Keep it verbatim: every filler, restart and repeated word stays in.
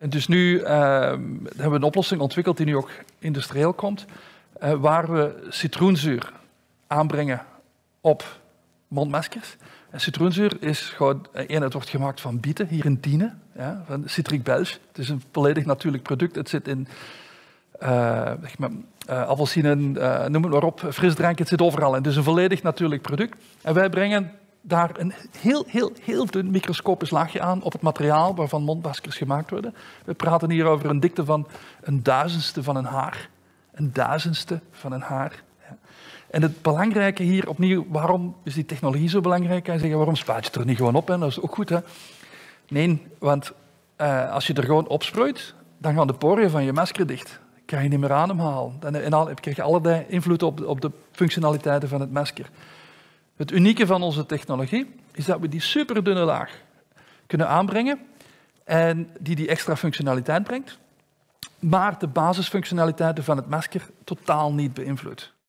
En dus nu uh, hebben we een oplossing ontwikkeld die nu ook industrieel komt, uh, waar we citroenzuur aanbrengen op mondmaskers. En citroenzuur is gewoon, één, het wordt gemaakt van bieten, hier in Tiene, ja, van Citric Belge. Het is een volledig natuurlijk product. Het zit in uh, zeg maar, uh, appelsinen, uh, noem het maar op, frisdrank, het zit overal in. Het is een volledig natuurlijk product. En wij brengen daar een heel, heel, heel dun microscopisch laagje aan op het materiaal waarvan mondmaskers gemaakt worden. We praten hier over een dikte van een duizendste van een haar. Een duizendste van een haar. Ja. En het belangrijke hier opnieuw, waarom is die technologie zo belangrijk? Kan je zeggen, waarom spuit je het er niet gewoon op? Hè? Dat is ook goed, hè? Nee, want uh, als je er gewoon opsproeit, dan gaan de poriën van je masker dicht. Dan kan je niet meer ademhalen. Dan krijg je allerlei invloed op de, op de functionaliteiten van het masker. Het unieke van onze technologie is dat we die superdunne laag kunnen aanbrengen en die die extra functionaliteit brengt, maar de basisfunctionaliteiten van het masker totaal niet beïnvloedt.